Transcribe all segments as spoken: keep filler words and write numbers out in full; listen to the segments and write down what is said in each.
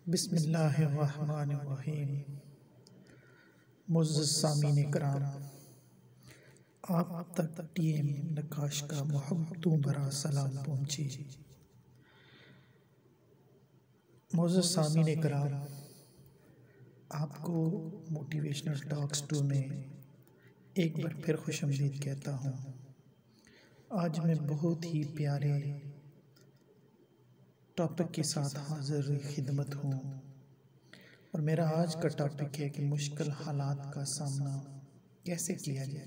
बिस्मिल्लाहिर्रहमानिर्रहीम। मुअज़्ज़ज़ सामीन कराम, आप तक टीएम नक्काश का मोहब्बतों भरा सलाम पहुँची। मुअज़्ज़ज़ सामीन कराम, आपको मोटिवेशनल टॉक्स टू में एक बार फिर खुशामदीद कहता हूँ। आज मैं बहुत ही प्यारे टॉपिक के साथ हाजिर खिदमत हूँ और मेरा आज का टॉपिक है कि मुश्किल हालात का सामना कैसे किया जाए।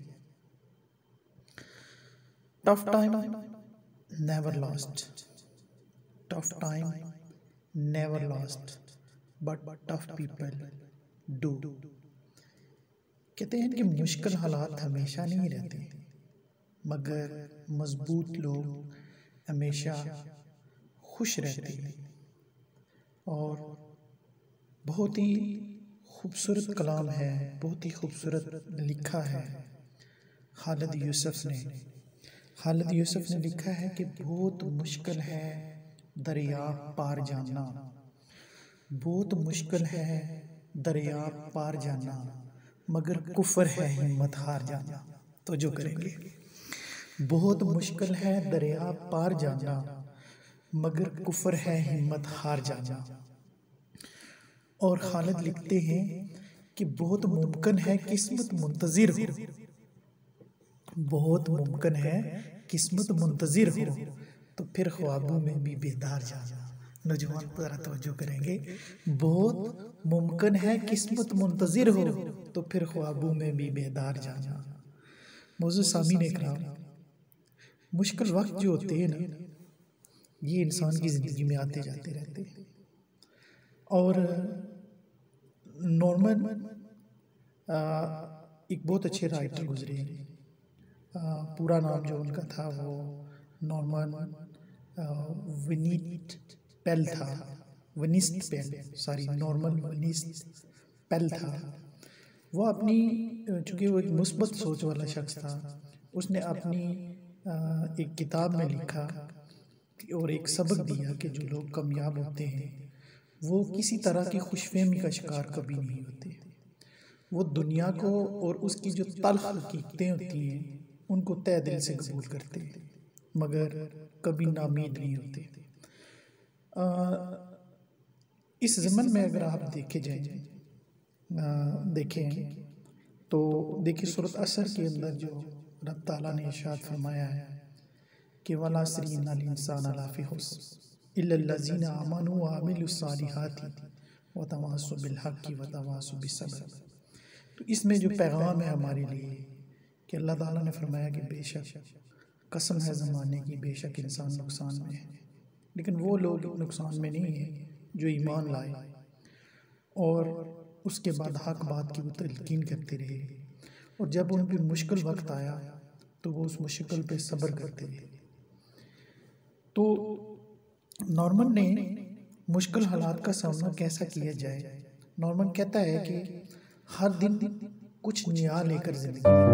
Tough time never lost, tough time never lost but tough people do. कहते हैं कि मुश्किल हालात हमेशा नहीं रहते, मगर मजबूत लोग हमेशा खुश रहते हैं। और बहुत ही खूबसूरत कलाम है, बहुत ही खूबसूरत लिखा है खालिद यूसुफ ने। खालिद यूसुफ ने लिखा है कि बहुत मुश्किल है दरिया पार जाना, बहुत मुश्किल है दरिया पार जाना, मगर कुफर है हिम्मत हार जाना। तो जो करेंगे, बहुत मुश्किल है दरिया पार जाना, मगर कुफर है हिम्मत हार जाना। और खालिद लिखते हैं कि बहुत मुमकिन है किस्मत मुंतजिर हो, बहुत मुमकिन है किस्मत मुंतजिर हो, तो फिर ख्वाबों में भी बेदार जाना। नौजवान पर तवज्जो करेंगे, बहुत मुमकिन है किस्मत मुंतजिर हो, तो फिर ख्वाबों में भी बेदार जाना। मौजूद सामीन इकराम, मुश्किल वक्त जो होते हैं ना, ये इंसान की ज़िंदगी में आते जाते रहते हैं। और नॉर्मन एक बहुत अच्छे राइटर गुजरे, पूरा नाम जो उनका था वो नॉर्मन विनीत पेल था, विनिस्ट पेल, सॉरी नॉर्मन विनिस्ट पेल था। वो अपनी, चूँकि वो एक मुस्बत सोच वाला शख्स था, उसने अपनी एक किताब में लिखा और एक सबक दिया कि जो लोग कामयाब होते हैं वो किसी तरह की खुशफहमी का शिकार कभी नहीं होते। वो दुनिया को और उसकी जो तल्ख हकीकतें होती हैं उनको तय दिल से कबूल करते हैं, मगर कभी नामीद नहीं होते। आ, इस ज़मन में अगर आप देखे जाएं, देखें तो देखिए सूरत असर के अंदर जो रब ताला ने इरशाद फरमाया है कि वला सरीन अल इंसान लाफी हुस्न इल्ला लजीना आमनु व अमिलुस सालिहाति व तवासौ बिल हक़्क़ि व तवासौ बिस सब्र। तो इसमें जो पैगाम है हमारे लिए कि अल्लाह ताला ने फरमाया कि बेशक कसम है ज़माने की, बेशक इंसान नुकसान में है, लेकिन वो लोग नुकसान में नहीं है जो ईमान लाए और उसके बाद हक बात की वो तलकीन करते रहे। और जब उन पर मुश्किल वक्त आया तो वो उस मुश्किल पे सब्र करते रहे। तो नॉर्मन ने मुश्किल हालात का सामना कैसा किया जाए, नॉर्मन कहता है कि हर दिन कुछ नया लेकर जिंदगी में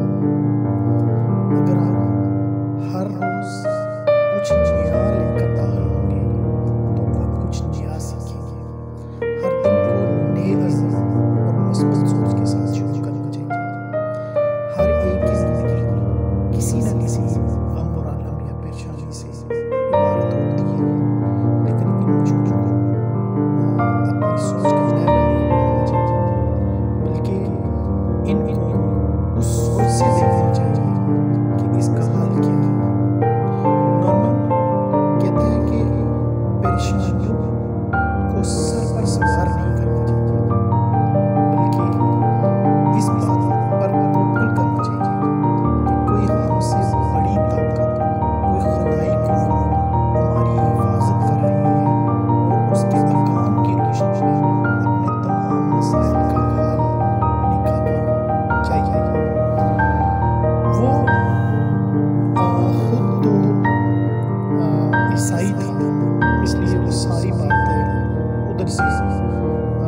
अगर आप हर रोज कुछ नया लेकर दाखिल होंगे तो आप कुछ नया सीखेंगे। हर दिन को नए अज़्म और मुस्बत सोच के साथ शुरू करना चाहिए। हर एक की जिंदगी किसी न किसी गम और आलम या परेशानी से इबारत होती है, लेकिन इन मुश्किलों को अपनी सोच का लेवल नहीं बनाना चाहिए, बल्कि इनको उस सोच से देखना चाहिए कि इसका हल क्या है। नॉर्मन कहता है कि परेशानियों को सर पर सवार नहीं करना चाहिए, बल्कि इस बात पर तवक्कुल करना चाहिए कि कोई हमसे बड़ी ताकत, कोई खुदाई कुव्वत हमारी हिफाजत कर रही है और उसके अहकाम की रोशनी में अपने तमाम मसाइल का हल निकालना चाहिए। वो आ, खुद तो आ, ईसाई था, इसलिए वो सारी बातें उधर से आ,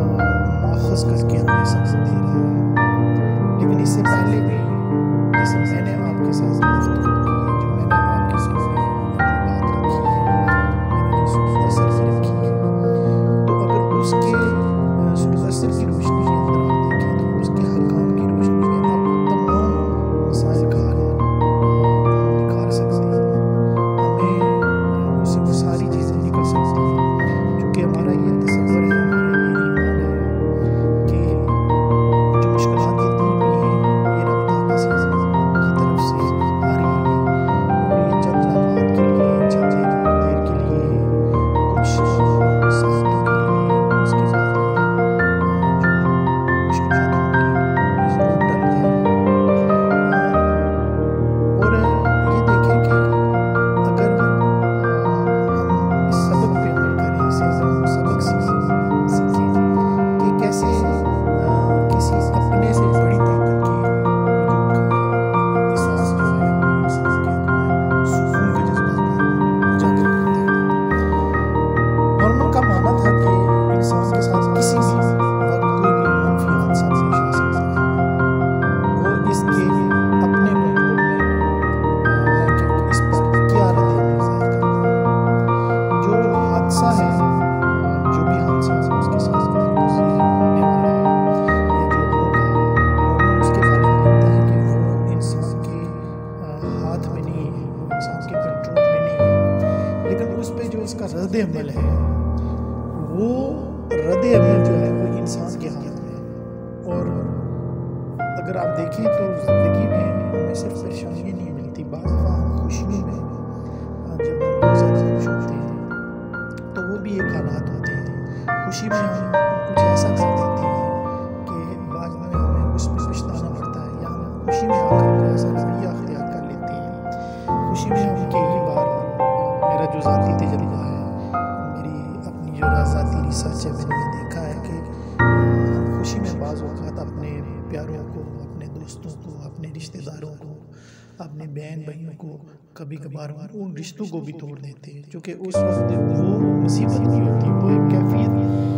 वो रद्द अमल जो है वो इंसान के हाथ में है। और अगर आप देखें तो ज़िंदगी में हमें सिर्फ परेशानियाँ नहीं मिलती, बाज़ दफ़ा हम खुशियों में जब हम बहुत ज़्यादा खुश होते हैं तो वो भी एक हालात होते हैं। खुशी में हम कुछ ऐसा कर देते हैं कि बाद में हमें उस पर पछताना पड़ता है, या हम खुशी में आकर कोई ऐसा रवैया अख्तियार कर लेते हैं। खुशी में हम कई बार, मेरा जो ज़ाती तजुर्बा है, मेरी अपनी जो ज़ाती रिसर्च है, मैंने ये देखा है कि खुशी में बाज़ औक़ात अपने प्यारों को, अपने दोस्तों को, अपने रिश्तेदारों को, अपने बहन भाइयों को कभी कभार उन रिश्तों को भी तोड़ देते हैं, क्योंकि उस वक्त वो मुसीबत नहीं होती, वो एक कैफियत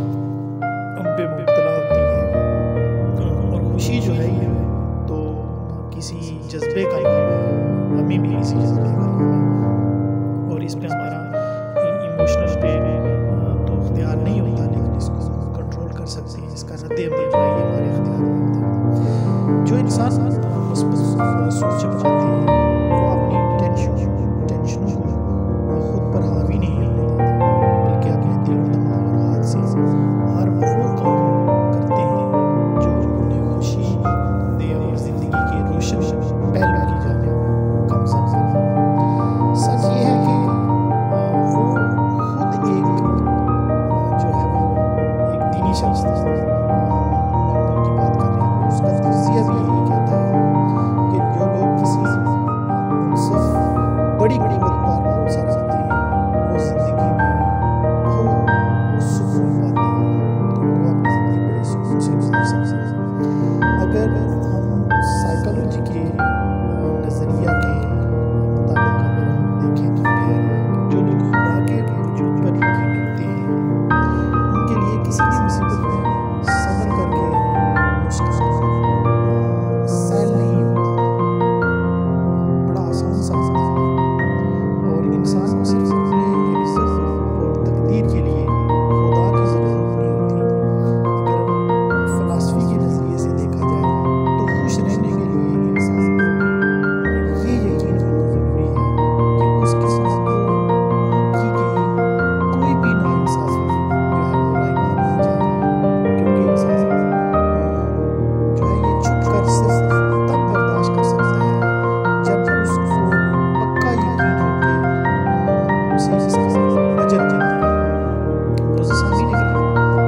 हम पे मुब्तला होती है। और खुशी जो है ये तो किसी जज्बे का नाम है, हमें भी किसी जज्बे का नाम है, और इस पर हमारा इमोशनल पे तो इख्तियार नहीं होता, लेकिन इसको कंट्रोल कर सकते हैं। इसका रद्द-ए-अमल जो है ये हमारे इख्तियार में होता है। जो इंसान मुस्बत सोच बनाते हैं वो अपनी टेंशन टेंशनों को खुद पर हावी नहीं होने देते, बल्कि अपने दिल, दिमाग और हाथ से हर वो काम करते हैं जो उन्हें खुशी दे और ज़िंदगी के रोशन पहलू की जाने कम से कम। सच ये है कि वो खुद एक जो है वो एक दीनी शख्स नॉर्मल की बात कर रहे हैं, उसका तज़किया भी यही कहता है कि जो लोग किसी मुनसिफ बड़ी बड़ी बात पर भरोसा रखते हैं वो ज़िंदगी में बहुत सुकून पाते हैं, तो वो अपनी ज़िंदगी बड़े सुकून से गुजार सकते हैं। अगर हम साइकोलॉजी के नज़रिया के मुताबिक अगर हम देखें तो फिर जो लोग खुदा के वजूद पर यकीन रखते हैं उनके लिए किसी भी मुसीबत में सब्र करके मुस्कुराना सहल नहीं होता, बड़ा आसान सा होता है। और इंसान को सिर्फ अपने रिज़्क़ और तकदीर के लिए खुदा की ज़रूरत नहीं होती। अगर फ़िलासफ़ी के नज़रिए से देखा जाए तो खुश रहने के लिए इंसान को ये यकीन होना ज़रूरी है कि उसके साथ की गई कोई भी नाइंसाफ़ी जो है वो रायगा नहीं जाएगी, क्योंकि इंसान जो है ये छुप कर सिर्फ तब बर्दाश्त कर सकता है जब उसको पक्का यकीन हो कि उसे इसका अजर मिलेगा। तो सामी ने कहा,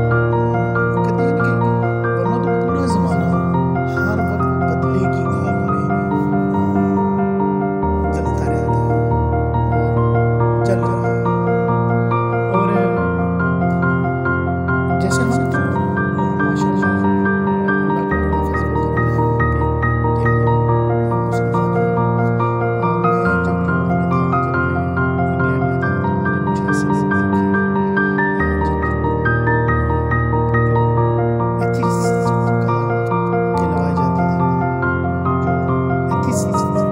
वो कहते हैं कि वरना तो पूरा ज़माना हर वक्त बदले की आग में जलता रहता है और जल रहा है। और जैसे हम जो माशाल्लाह अल्लाह का बड़ा फज़ल व करम है हम पे कि हम मुसलमान हैं। और मैं जब यूरोप में था, जब मैं इंग्लैंड में था, तो मैंने कुछ ऐसे लोग देखे जिनको एथिस्ट कहा कहलवाए जाते थे, जो एथिस्ट थे।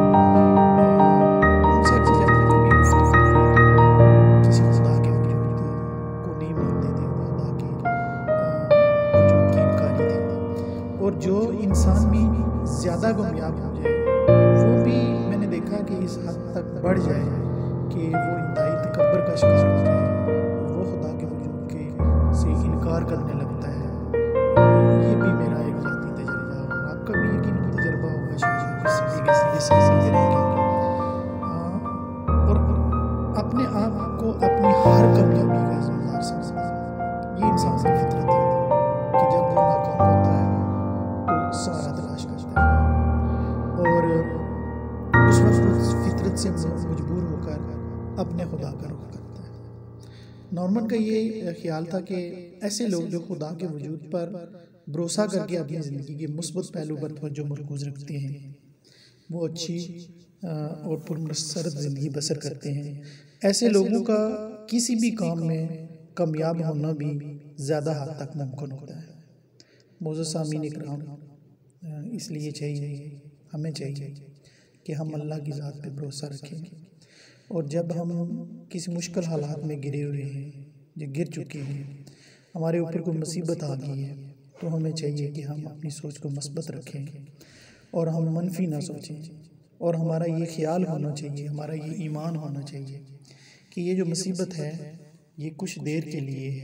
उनसे अक्सर जब मैं कभी गुफ्तगू की किसी खुदा के वजूद को नहीं मानते थे, खुदा के वजूद की इनकारी थे। और जो इंसान भी ज़्यादा कामयाब हो जाए वो भी मैंने देखा कि इस हद तक बढ़ जाए कि वो इंतहाई तकब्बुर का शिकार हो जाए और वो खुदा के वजूद के से इनकार करने लगता है। ये भी मेरा एक ज़ाती तजुर्बा है, और आपका भी यकीन तजुर्बा होगा शायद इस सीढ़ी के सीधे सीधे रहेंगे। और अपने आप को अपनी हर कमयाबी का ज़िम्मेदार समझना, ये इंसान की फितरत है कि जब वो नाकाम होता है तो सहारा तलाश करता है, और उस वक्त उस फितरत से मजबूर होकर अपने खुदा का रुख करता है। नॉर्मन का ये ख्याल था कि ऐसे लोग जो खुदा के वजूद पर भरोसा करके अपनी ज़िंदगी के मुस्बत पहलू पर तवज्जो मरकूज़ रखते हैं वो अच्छी और पुरमसरत ज़िंदगी बसर करते हैं। ऐसे लोगों का किसी भी काम में कामयाब होना भी ज़्यादा हद तक मुमकिन होता है। मोअज़्ज़ज़ सामीन इकराम, इसलिए चाहिए हमें चाहिए कि हम अल्लाह की ज़ात पे भरोसा रखें, और जब हम किसी मुश्किल हालात में गिरे हुए हैं, जो गिर चुके हैं, हमारे ऊपर कोई मुसीबत आ गई है, तो हमें चाहिए कि हम अपनी सोच को मस्बत रखें और हम मनफी ना सोचें, और हमारा ये ख्याल होना चाहिए, हमारा ये ईमान होना चाहिए कि ये जो मुसीबत है ये कुछ देर के लिए है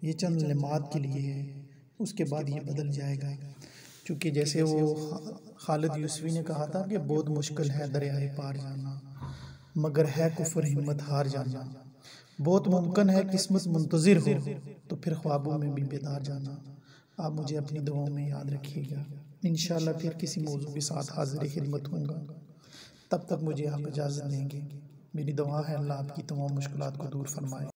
ये चंद लम्हात के लिए है, उसके बाद ये बदल जाएगा। क्योंकि जैसे वो खालिद यूसुफी ने कहा था कि बहुत मुश्किल है दरियाए पार जाना, मगर है कुफर हिम्मत हार जाना। बहुत मुमकिन है किस्मत मुंतज़िर हो, तो फिर ख्वाबों में भी बेदार जाना। आप मुझे अपनी दुआओं में याद रखिएगा। इंशाअल्लाह फिर किसी मौजू के साथ हाजिर खिदमत होऊंगा। तब तक मुझे आप इजाज़त देंगे। मेरी दुआ है अल्लाह आपकी तमाम मुश्किलात को दूर फरमाए।